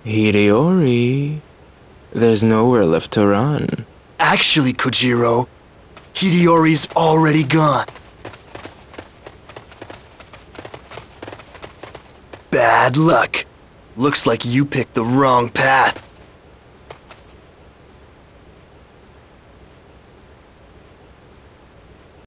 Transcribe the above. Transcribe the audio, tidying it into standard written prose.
Hideyori, there's nowhere left to run. Actually, Kojiro, Hideyori's already gone. Bad luck. Looks like you picked the wrong path.